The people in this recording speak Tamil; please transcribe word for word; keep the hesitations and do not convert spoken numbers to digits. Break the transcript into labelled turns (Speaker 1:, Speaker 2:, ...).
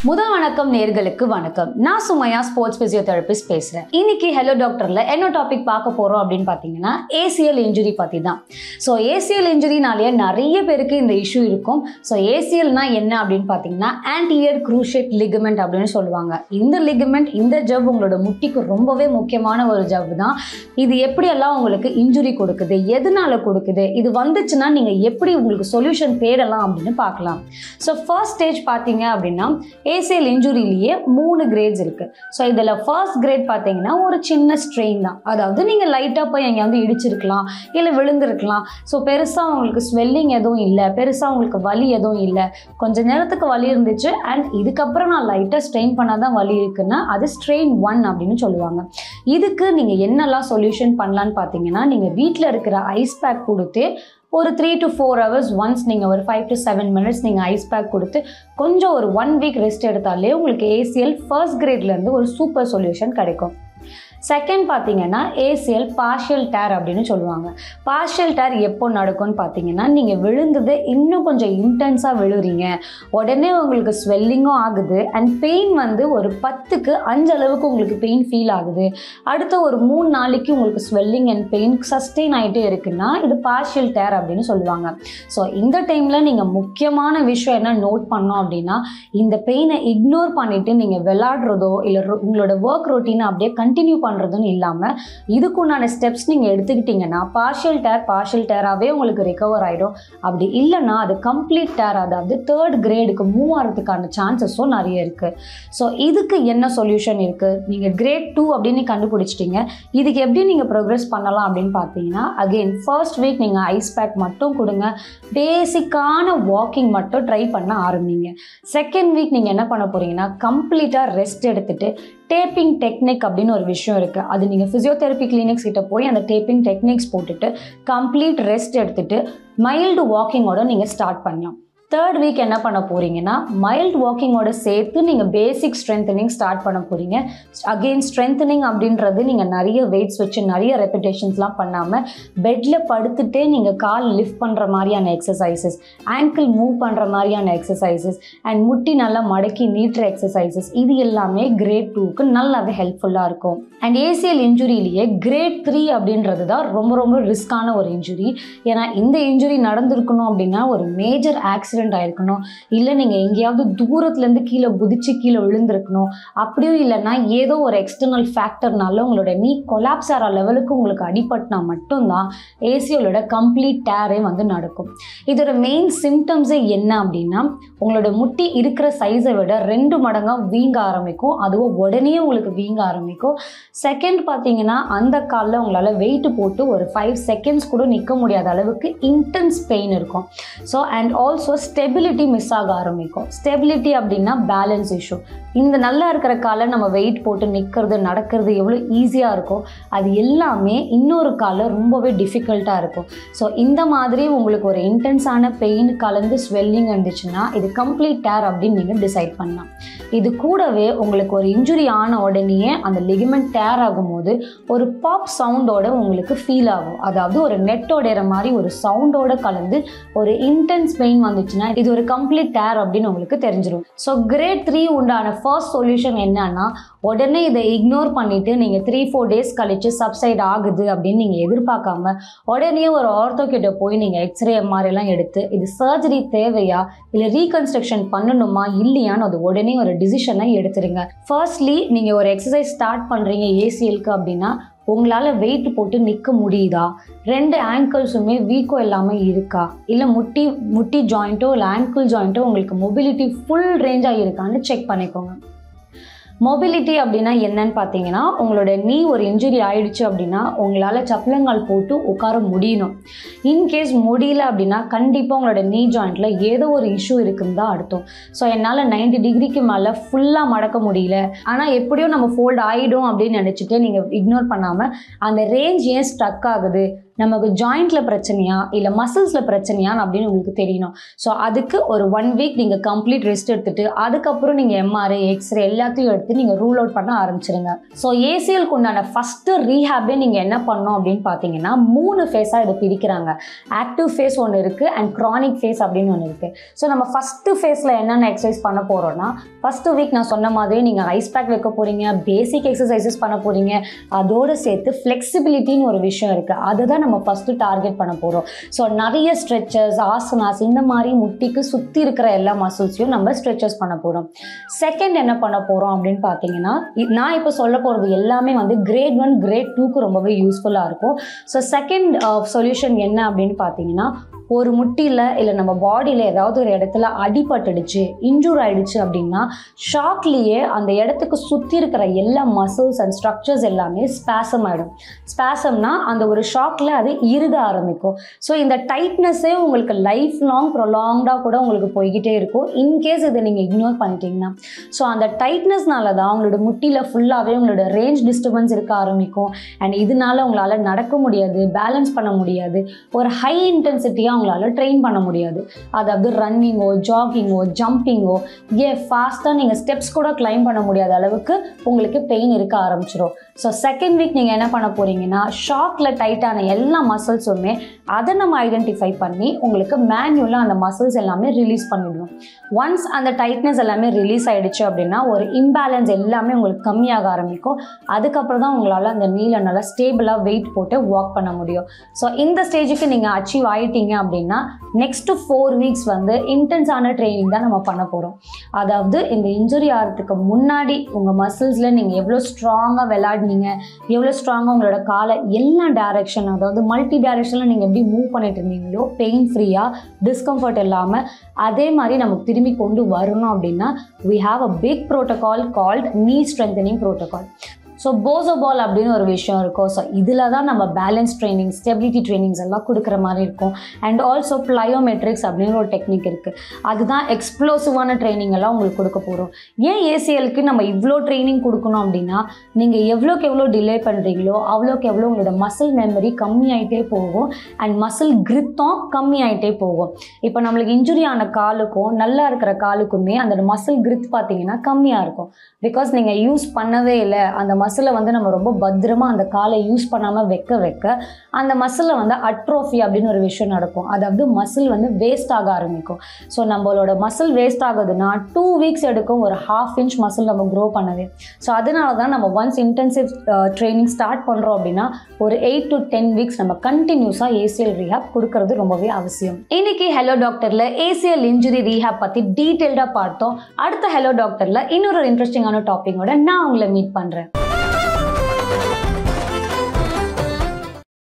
Speaker 1: முதல் வணக்கம் நேர்களுக்கு வணக்கம். நான் சுமையா ஸ்போர்ட்ஸ் பிசியோதெரபிஸ்ட் பேசுறேன். இன்னைக்கு ஹலோ டாக்டர்ல என்ன டாபிக் பார்க்க போறோம் அப்படின்னு பாத்தீங்கன்னா ஏசிஎல் இன்ஜுரி பத்தி தான். ஸோ ஏசிஎல் இன்ஜுரினாலேயே நிறைய பேருக்கு இந்த இஷ்யூ இருக்கும். ஸோ ஏசிஎல்னா என்ன அப்படின்னு பாத்தீங்கன்னா ஆன்டியர் குரூஷியேட் லிகமெண்ட் அப்படின்னு சொல்லுவாங்க. இந்த லிகமெண்ட் இந்த ஜவ் உங்களோட முட்டிக்கு ரொம்பவே முக்கியமான ஒரு ஜவ் தான். இது எப்படியெல்லாம் உங்களுக்கு இன்ஜுரி கொடுக்குது, எதனால கொடுக்குது, இது வந்துச்சுன்னா நீங்க எப்படி உங்களுக்கு சொல்யூஷன் தேடலாம் அப்படின்னு பார்க்கலாம். ஸோ ஃபர்ஸ்ட் ஸ்டேஜ் பார்த்தீங்க அப்படின்னா ஏசிஎல் இன்ஜுரியிலேயே மூணு கிரேட்ஸ் இருக்கு. ஸோ இதில் ஃபர்ஸ்ட் கிரேட் பார்த்தீங்கன்னா ஒரு சின்ன ஸ்ட்ரெயின் தான். அதாவது நீங்கள் லைட்டாக போய் எங்கேயாவது இடிச்சிருக்கலாம், இல்லை விழுந்திருக்கலாம். ஸோ பெருசாக உங்களுக்கு ஸ்வெல்லிங் எதுவும் இல்லை, பெருசாக உங்களுக்கு வலி எதுவும் இல்லை, கொஞ்சம் நேரத்துக்கு வலி இருந்துச்சு அண்ட் இதுக்கப்புறம் நான் லைட்டாக ஸ்ட்ரெயின் பண்ணால் தான் வலி இருக்குன்னா அது ஸ்ட்ரெயின் ஒன் அப்படின்னு சொல்லுவாங்க. இதுக்கு நீங்கள் என்னெல்லாம் சொல்யூஷன் பண்ணலான்னு பார்த்தீங்கன்னா, நீங்கள் வீட்டில் இருக்கிற ஐஸ் பேக் கொடுத்து ஒரு three to four hours once நீங்கள் ஒரு ஃபைவ் டு செவன் மினிட்ஸ் நீங்கள் ஐஸ் பேக் கொடுத்து கொஞ்சம் ஒரு ஒன் வீக் ரெஸ்ட் எடுத்தாலே உங்களுக்கு ஏசிஎல் ஃபர்ஸ்ட் கிரேட்லேருந்து ஒரு சூப்பர் சொல்யூஷன் கிடைக்கும். செகண்ட் பார்த்தீங்கன்னா ஏசிஎல் பார்ஷியல் டேர் அப்படின்னு சொல்லுவாங்க. பார்ஷியல் டேர் எப்போ நடக்கும்னு பார்த்தீங்கன்னா, நீங்கள் விழுந்தது இன்னும் கொஞ்சம் இன்டென்ஸாக விழுறீங்க, உடனே உங்களுக்கு ஸ்வெல்லிங்கும் ஆகுது அண்ட் பெயின் வந்து ஒரு பத்துக்கு அஞ்சு அளவுக்கு உங்களுக்கு பெயின் ஃபீல் ஆகுது. அடுத்த ஒரு மூணு நாளைக்கு உங்களுக்கு ஸ்வெல்லிங் அண்ட் பெயின் சஸ்டெயின் ஆகிட்டே இருக்குன்னா இது பார்ஷியல் டேர் அப்படின்னு சொல்லுவாங்க. ஸோ இந்த டைமில் நீங்கள் முக்கியமான விஷயம் என்ன நோட் பண்ணோம் அப்படின்னா, இந்த பெயினை இக்னோர் பண்ணிவிட்டு நீங்கள் விளையாடுறதோ இல்லை உங்களோட ஒர்க் ரொட்டீனை அப்படியே கண்டினியூ பண்ணுறதுன்னு இல்லாமல் இதுக்குண்டான ஸ்டெப்ஸ் நீங்கள் எடுத்துக்கிட்டிங்கன்னா பார்ஷியல் டேர் பார்ஷியல் டேராகவே உங்களுக்கு ரிகவர் ஆகிடும். அப்படி இல்லைன்னா அது கம்ப்ளீட் டேர், அதாவது தேர்ட் கிரேடுக்கு மூவ் ஆகிறதுக்கான சான்சஸும் நிறைய இருக்குது. ஸோ இதுக்கு என்ன சொல்யூஷன் இருக்குது? நீங்கள் கிரேட் டூ அப்படின்னு கண்டுபிடிச்சிட்டிங்க, இதுக்கு எப்படி நீங்கள் ப்ரோக்ரஸ் பண்ணலாம் அப்படின்னு பார்த்தீங்கன்னா, அகெயின் ஃபர்ஸ்ட் வீக் நீங்கள் ஐஸ் பேக் மட்டும் கொடுங்க, பேசிக்கான வாக்கிங் மட்டும் ட்ரை பண்ண ஆரம்பிங்க. செகண்ட் வீக் நீங்கள் என்ன பண்ண போகிறீங்கன்னா, கம்ப்ளீட்டாக ரெஸ்ட் எடுத்துகிட்டு டேப்பிங் டெக்னிக் அப்படின்னு ஒரு விஷயம் இருக்குது. அது நீங்கள் ஃபிசியோதெரப்பி கிளினிக்ஸ் கிட்ட போய் அந்த டேப்பிங் டெக்னிக்ஸ் போட்டுட்டு கம்ப்ளீட் ரெஸ்ட் எடுத்துகிட்டு மைல்டு வாக்கிங்கோட நீங்கள் ஸ்டார்ட் பண்ணலாம். தேர்ட் வீக் என்ன பண்ண போகிறீங்கன்னா, மைல்டு வாக்கிங்கோட சேர்த்து நீங்கள் பேசிக் ஸ்ட்ரென்தனிங் ஸ்டார்ட் பண்ண போகிறீங்க. அகெயின் ஸ்ட்ரென்தனிங் அப்படின்றது நீங்கள் நிறைய வெயிட்ஸ் வச்சு நிறைய ரெப்பிடேஷன்ஸ்லாம் பண்ணாமல் பெட்டில் படுத்துகிட்டே நீங்கள் கால் லிஃப்ட் பண்ணுற மாதிரியான எக்ஸசைசஸ், ஆங்கிள் மூவ் பண்ணுற மாதிரியான எக்ஸசைசஸ் அண்ட் முட்டி நல்லா மடக்கி நீட்டுற எக்ஸசைசஸ், இது எல்லாமே கிரேட் டூக்கு நல்லாவே ஹெல்ப்ஃபுல்லாக இருக்கும். அண்ட் ஏசிஎல் இன்ஜுரியிலேயே கிரேட் த்ரீ அப்படின்றது தான் ரொம்ப ரொம்ப ரிஸ்கான ஒரு இன்ஜுரி. ஏன்னா இந்த இன்ஜுரி நடந்திருக்கணும் அப்படின்னா ஒரு மேஜர் ஆக்சிடென்ட் ஆயிருக்கணும், இல்லை நீங்கள் எங்கேயாவது தூரத்துலேருந்து கீழே குதிச்சு கீழே விழுந்திருக்கணும், அப்படியும் இல்லைன்னா ஏதோ ஒரு எக்ஸ்டர்னல் ஃபேக்டர்னால உங்களோட நீ கொலாப்ஸ் ஆகிற லெவலுக்கு உங்களுக்கு அடிபட்டினா மட்டும்தான் ஏசிஎலோட கம்ப்ளீட் டேரே வந்து நடக்கும். இதோட மெயின் சிம்டம்ஸே என்ன அப்படின்னா, உங்களோட முட்டி இருக்கிற சைஸை விட ரெண்டு மடங்காக வீங்க ஆரம்பிக்கும், அதுவும் உடனே உங்களுக்கு வீங்க ஆரம்பிக்கும். செகண்ட் பார்த்தீங்கன்னா, அந்த காலில் உங்களால் வெயிட் போட்டு ஒரு ஃபைவ் செகண்ட்ஸ் கூட நிற்க முடியாத அளவுக்கு இன்டென்ஸ் பெயின் இருக்கும். So and also stability miss ஆக ஆரம்பிக்கும். ஸ்டெபிலிட்டி அப்படின்னா பேலன்ஸ் இஷ்யூ. இந்த நல்லா இருக்கிற காலை நம்ம வெயிட் போட்டு நிற்கிறது நடக்கிறது எவ்வளோ ஈஸியாக இருக்கும், அது எல்லாமே இன்னொரு காலை ரொம்பவே டிஃபிகல்ட்டாக இருக்கும். ஸோ இந்த மாதிரி உங்களுக்கு ஒரு இன்டென்ஸான பெயின் கலந்து ஸ்வெல்லிங் இருந்துச்சுன்னா இது கம்ப்ளீட் டேர் அப்படின்னு நீங்கள் டிசைட் பண்ணலாம். இது கூடவே உங்களுக்கு ஒரு இன்ஜுரி ஆன உடனேயே அந்த லிகமெண்ட் டேர் ஆகும்போது ஒரு பாப் சவுண்டோட உங்களுக்கு ஃபீல் ஆகும். அதாவது ஒரு நெட்டோட மாதிரி ஒரு சவுண்டோட கலந்து ஒரு இன்டென்ஸ் பெயின் வந்துச்சுன்னா இது ஒரு கம்ப்ளீட் டேர் அப்படின்னு உங்களுக்கு தெரிஞ்சிடும். ஸோ கிரேட் த்ரீ உண்டான ஃபர்ஸ்ட் சொல்யூஷன் என்னன்னா, உடனே இதை இக்னோர் பண்ணிட்டு நீங்கள் த்ரீ ஃபோர் டேஸ் கழிச்சு சப்சைட் ஆகுது அப்படின்னு நீங்கள் எதிர்பார்க்காம உடனே ஒரு ஆர்த்தோ கிட்ட போய் நீங்கள் எக்ஸ்ரே எம்ஆர்ஐலாம் எடுத்து இது சர்ஜரி தேவையா இல்லை ரீகன்ஸ்ட்ரக்ஷன் பண்ணணுமா இல்லையான்னு அது உடனே ஒரு டிசிஷனை எடுத்துருங்க. ஃபர்ஸ்ட்லி நீங்கள் ஒரு எக்ஸசைஸ் ஸ்டார்ட் பண்ணுறீங்க ஏசிஎலுக்கு அப்படின்னா, உங்களால் வெயிட் போட்டு நிற்க முடியுதா, ரெண்டு ஆங்கிள்ஸுமே வீக்கோ இல்லாமல் இருக்கா, இல்லை முட்டி முட்டி ஜாயிண்ட்டோ இல்லை ஆங்கிள் ஜாயிண்ட்டோ உங்களுக்கு மொபிலிட்டி ஃபுல் ரேஞ்சாக இருக்கான்னு செக் பண்ணிக்கோங்க. மொபிலிட்டி அப்படின்னா என்னன்னு பார்த்தீங்கன்னா, உங்களோட நீ ஒரு இன்ஜுரி ஆயிடுச்சு அப்படின்னா உங்களால் சப்பலங்கால் போட்டு உட்கார முடியணும். இன்கேஸ் முடியல அப்படின்னா கண்டிப்பாக உங்களோட நீ ஜாயிண்ட்டில் ஏதோ ஒரு இஷ்யூ இருக்குன்னு தான் அர்த்தம். ஸோ என்னால் நைன்டி டிகிரிக்கு மேலே ஃபுல்லாக மடக்க முடியல, ஆனால் எப்படியோ நம்ம ஃபோல்ட் ஆகிடும் அப்படின்னு நினச்சிட்டு நீங்கள் இக்னோர் பண்ணாமல் அந்த ரேஞ்ச் ஏன் ஸ்ட்ரக் ஆகுது, நமக்கு ஜாயிண்ட்டில் பிரச்சனையா இல்லை மசில்ஸில் பிரச்சனையான்னு அப்படின்னு உங்களுக்கு தெரியணும். ஸோ அதுக்கு ஒரு ஒன் வீக் நீங்கள் கம்ப்ளீட் ரெஸ்ட் எடுத்துகிட்டு அதுக்கப்புறம் நீங்கள் எம்ஆர்ஐ எக்ஸ்ரே எல்லாத்தையும் எடுத்து நீங்கள் ரூல் அவுட் பண்ண ஆரம்பிச்சிருங்க. ஸோ ஏசிஎல்க்கு உண்டான ஃபஸ்ட்டு ரீஹேபே நீங்கள் என்ன பண்ணணும் அப்படின்னு பார்த்தீங்கன்னா மூணு ஃபேஸாக இதை பிரிக்கிறாங்க. ஆக்டிவ் ஃபேஸ் ஒன்று இருக்குது அண்ட் க்ரானிக் ஃபேஸ் அப்படின்னு ஒன்று இருக்குது. ஸோ நம்ம ஃபஸ்ட்டு ஃபேஸில் என்னென்ன எக்ஸசைஸ் பண்ண போகிறோம்னா, ஃபஸ்ட்டு வீக் நான் சொன்ன மாதிரி நீங்கள் ஐஸ் பேக் வைக்க போகிறீங்க, பேசிக் எக்ஸசைசஸ் பண்ண போகிறீங்க, அதோடு சேர்த்து ஃப்ளெக்சிபிலிட்டின்னு ஒரு விஷயம் இருக்குது. அதுதான் நம்ம ஃபஸ்ட்டு டார்கெட் பண்ண போகிறோம். ஸோ நிறைய ஸ்ட்ரெச்சஸ், ஆசனாஸ், இந்த மாதிரி முட்டிக்கு சுற்றி இருக்கிற எல்லா மசில்ஸையும் நம்ம ஸ்ட்ரெச்சஸ் பண்ண போகிறோம். செகண்ட் என்ன பண்ண போகிறோம் அப்படின்னு பார்த்தீங்கன்னா, நான் இப்போ சொல்ல போகிறது எல்லாமே வந்து கிரேட் ஒன் கிரேட் டூக்கு ரொம்பவே யூஸ்ஃபுல்லாக இருக்கும். ஸோ செகண்ட் சொல்யூஷன் என்ன அப்படின்னு பார்த்தீங்கன்னா, ஒரு முட்டியில் இல்லை நம்ம பாடியில் ஏதாவது ஒரு இடத்துல அடிபட்டுடுச்சு, இன்ஜூர் ஆகிடுச்சு அப்படின்னா ஷாக்லேயே அந்த இடத்துக்கு சுற்றி இருக்கிற எல்லா மசில்ஸ் அண்ட் ஸ்ட்ரக்சர்ஸ் எல்லாமே ஸ்பாசம் ஆகிடும். ஸ்பாசம்னா அந்த ஒரு ஷாக்கில் அது இறுக ஆரம்பிக்கும். ஸோ இந்த டைட்னஸே உங்களுக்கு லைஃப் லாங் ப்ரொலாங்டாக கூட உங்களுக்கு போய்கிட்டே இருக்கும் இன்கேஸ் இதை நீங்கள் இக்னோர் பண்ணிட்டீங்கன்னா. ஸோ அந்த டைட்னஸ்னால தான் உங்களோட முட்டியில் ஃபுல்லாகவே உங்களோட ரேஞ்ச் டிஸ்டர்பன்ஸ் இருக்க ஆரம்பிக்கும். அண்ட் இதனால உங்களால் நடக்க முடியாது, பேலன்ஸ் பண்ண முடியாது, ஒரு ஹை இன்டென்சிட்டியாக உங்களால் ட்ரெயின் பண்ண முடியாது. அதாவது ரன்னிங்கோ, ஜாகிங்கோ, ஜம்பிங்கோ, ஏ ஃபாஸ்ட்டாக நீங்கள் ஸ்டெப்ஸ் கூட கிளைம் பண்ண முடியாத அளவுக்கு உங்களுக்கு பெயின் இருக்க ஆரம்பிச்சிடும். ஸோ செகண்ட் வீக் நீங்கள் என்ன பண்ண போகிறீங்கன்னா, ஷாக்கில் டைட்டான எல்லா மசில்ஸுமே அதை நம்ம ஐடென்டிஃபை பண்ணி உங்களுக்கு மேனுவலாக அந்த மசில்ஸ் எல்லாமே ரிலீஸ் பண்ணிடணும். ஒன்ஸ் அந்த டைட்னஸ் எல்லாமே ரிலீஸ் ஆகிடுச்சு அப்படின்னா ஒரு இம்பேலன்ஸ் எல்லாமே உங்களுக்கு கம்மியாக ஆரம்பிக்கும். அதுக்கப்புறம் தான் உங்களால் அந்த நீல நல்லா ஸ்டேபிளாக வெயிட் போட்டு வாக் பண்ண முடியும். ஸோ இந்த ஸ்டேஜுக்கு நீங்கள் அச்சீவ் ஆகிட்டீங்க அப்படின்னா நெக்ஸ்ட்டு ஃபோர் வீக்ஸ் வந்து இன்டென்ஸான ட்ரைனிங் தான் நம்ம பண்ண போகிறோம். அதாவது இந்த இன்ஜுரி ஆகிறதுக்கு முன்னாடி உங்கள் மசில்ஸில் நீங்கள் எவ்வளோ ஸ்ட்ராங்காக விளையாடினீங்க, எவ்வளோ ஸ்ட்ராங்காக உங்களோட காலை எல்லா டைரெக்ஷன், அதாவது மல்டி டைரெக்ஷனில் நீங்கள் எப்படி மூவ் பண்ணிட்டு இருந்தீங்களோ பெயின் ஃப்ரீயாக, டிஸ்கம்ஃபர்ட் இல்லாமல், அதே மாதிரி நமக்கு திரும்பி கொண்டு வரணும் அப்படின்னா we have a big protocol called knee strengthening protocol. So bosu ball அப்படின்னு ஒரு விஷயம் இருக்கும். ஸோ இதில் தான் நம்ம பேலன்ஸ் ட்ரைனிங், ஸ்டெபிலிட்டி ட்ரைனிங்ஸ் எல்லாம் கொடுக்குற மாதிரி இருக்கும். அண்ட் ஆல்சோ ப்ளயோமெட்ரிக்ஸ் அப்படின்னு ஒரு டெக்னிக் இருக்குது. அதுதான் எக்ஸ்ப்ளோசிவான ட்ரைனிங் எல்லாம் உங்களுக்கு கொடுக்க போகிறோம். ஏன் ஏசிஎல்க்கு நம்ம இவ்வளோ ட்ரைனிங் கொடுக்கணும் அப்படின்னா, நீங்கள் எவ்வளோக்கு எவ்வளோ டிலே பண்ணுறீங்களோ அவ்வளோக்கு எவ்வளோ உங்களோட மசில் மெமரி கம்மியாயிட்டே போகும் அண்ட் மசில் கிரித்தும் கம்மியாயிட்டே போகும். இப்போ நம்மளுக்கு இன்ஜுரி ஆன காலுக்கும் நல்லா இருக்கிற காலுக்குமே அந்த மசில் கிரித் பார்த்தீங்கன்னா கம்மியாக இருக்கும். பிகாஸ் நீங்கள் யூஸ் பண்ணவே இல்லை, அந்த மசிலை வந்து நம்ம ரொம்ப பத்திரமா அந்த காலை யூஸ் பண்ணாமல் வைக்க வைக்க அந்த மசிலில் வந்து அட்ரோஃபி அப்படின்னு ஒரு விஷயம் நடக்கும். அதாவது மசில் வந்து வேஸ்ட் ஆக ஆரம்பிக்கும். ஸோ நம்மளோட மசில் வேஸ்ட் ஆகுதுன்னா டூ வீக்ஸ் எடுக்கும் ஒரு ஹாஃப் இன்ச் மசில் நம்ம க்ரோ பண்ணவே. ஸோ அதனால தான் நம்ம ஒன்ஸ் இன்டென்சிவ் ட்ரைனிங் ஸ்டார்ட் பண்ணுறோம் அப்படின்னா ஒரு எயிட் டு டென் வீக்ஸ் நம்ம கண்டினியூஸாக ஏசிஎல் ரீஹாப் கொடுக்கறது ரொம்பவே அவசியம். இன்னைக்கு ஹலோ டாக்டரில் ஏசிஎல் இன்ஜுரி ரீஹாப் பற்றி டீட்டெயில்டாக பார்த்தோம். அடுத்த ஹலோ டாக்டரில் இன்னொரு இன்ட்ரெஸ்டிங்கான டாப்பிக்கோட நான் உங்களை மீட் பண்ணுறேன்.